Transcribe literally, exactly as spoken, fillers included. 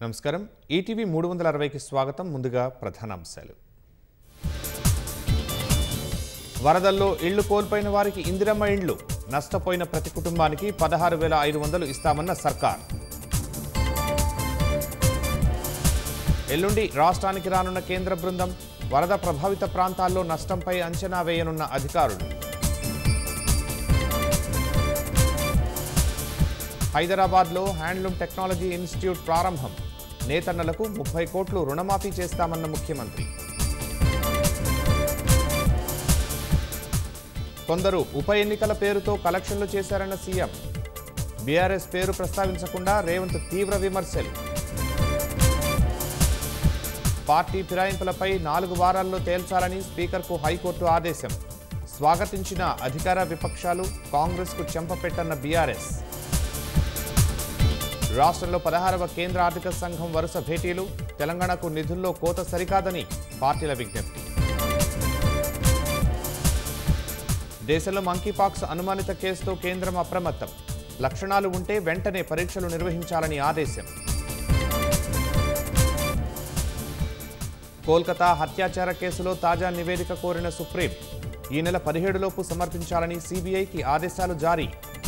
నమస్కారం ఈటీవీ మూడు వందల అరవైకి స్వాగతం ముందుగా ప్రధానాంశాలు వరదల్లో ఇళ్లు కోల్పోయిన వారికి ఇందిరమ్మ ఇండ్లు నష్టపోయిన ప్రతి కుటుంబానికి పదహారు వేల ఐదు వందలు ఇస్తామన్న సర్కార్ ఎల్లుండి రాష్ట్రానికి రానున్న కేంద్ర బృందం వరద ప్రభావిత ప్రాంతాల్లో నష్టంపై అంచనా వేయనున్న అధికారులు హైదరాబాద్లో హ్యాండ్లూమ్ టెక్నాలజీ ఇన్స్టిట్యూట్ ప్రారంభం నేతన్నలకు ముప్పై కోట్లు రుణమాఫీ చేస్తామన్న ముఖ్యమంత్రి కొందరు ఉప ఎన్నికల పేరుతో కలెక్షన్లు చేశారన్న సీఎం బీఆర్ఎస్ పేరు ప్రస్తావించకుండా రేవంత్ తీవ్ర విమర్శలు పార్టీ ఫిరాయింపులపై నాలుగు వారాల్లో తేల్చాలని స్పీకర్కు హైకోర్టు ఆదేశం స్వాగతించిన అధికార విపక్షాలు కాంగ్రెస్కు చెంపపెట్టన్న బీఆర్ఎస్ రాష్ట్రంలో పదహారవ కేంద్ర ఆర్థిక సంఘం వరుస భేటీలు తెలంగాణకు నిధుల్లో కోత సరికాదని పార్టీల విజ్ఞప్తి దేశంలో మంకీపాక్స్ అనుమానిత కేసుతో కేంద్రం అప్రమత్తం లక్షణాలు ఉంటే వెంటనే పరీక్షలు నిర్వహించాలని ఆదేశం కోల్కతా హత్యాచార కేసులో తాజా నివేదిక కోరిన సుప్రీం ఈ నెల పదిహేడులోపు సమర్పించాలని సీబీఐకి ఆదేశాలు జారీ